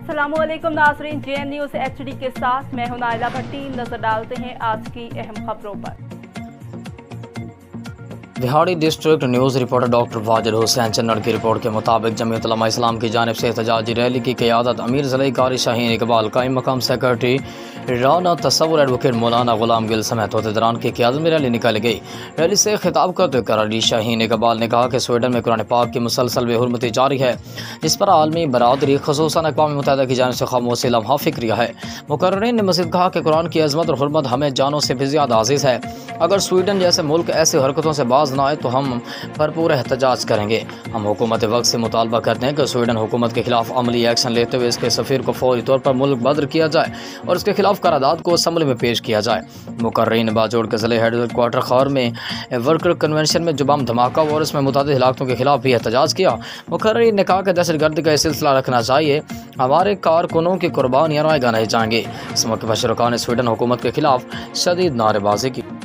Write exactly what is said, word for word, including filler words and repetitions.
अस्सलामुअलैकुम नाज़रीन, J N news H D के साथ मैं हूं नाइला भट्टी। नजर डालते हैं आज की अहम खबरों पर। बिहाड़ी district news reporter doctor Wajid Hussain चन्नड़ की रिपोर्ट के मुताबिक जमीयत उलमा इस्लाम की जानिब से एहतजाजी रैली की क़यादत अमीर ज़िले कारी शाहीन इकबाल, कायम मकाम सेक्रेटरी राना तसव्वुर एडवोकेट मौलाना गुलाम गिल समेत अहदेदारान की क़यादत में रैली निकाली गई। रैली से खिताब करते करारी शाहीन इकबाल ने कहा कि स्वीडन में कुरान पाक की मुसलसल बेहुरमती जारी है, जिस पर आलमी बरादरी खुसूसन अक़वाम मुत्तहिदा की जानिब से खामोशी लम्हा फ़िक्रिया है। मुकर्रिरीन ने मज़ीद कहा कि कुरान की अज़मत और हुर्मत हमें जानों से भी ज़्यादा अज़ीज़ है। अगर स्वीडन जैसे मुल्क ऐसी हरकतों से बाज न आए तो हम भरपूर एहतजाज करेंगे। हम हुकूमत वक्त से मुतालबा करते हैं कि स्वीडन हुकूमत के खिलाफ अमली एक्शन लेते हुए इसके सफ़ीर को फौरी तौर पर मुल्क बदर किया जाए और इसके खिलाफ करारदाद को असम्बली में पेश किया जाए। मुकर्रीन बाजोड़ के ज़िले हेड क्वार्टर खौर में वर्कर कन्वेंशन में जुबाम धमाका और इसमें मुतादिद हिलाकतों के खिलाफ भी एहतजाज किया। मुकर्रीन ने कहा कि दहशत गर्दी का सिलसिला रखना चाहिए, हमारे कारकुनों की कुर्बानियाँ रायगा नहीं जाएंगे। इस मौके पर शुरका ने स्वीडन हुकूमत के खिलाफ शदीद नारेबाजी की।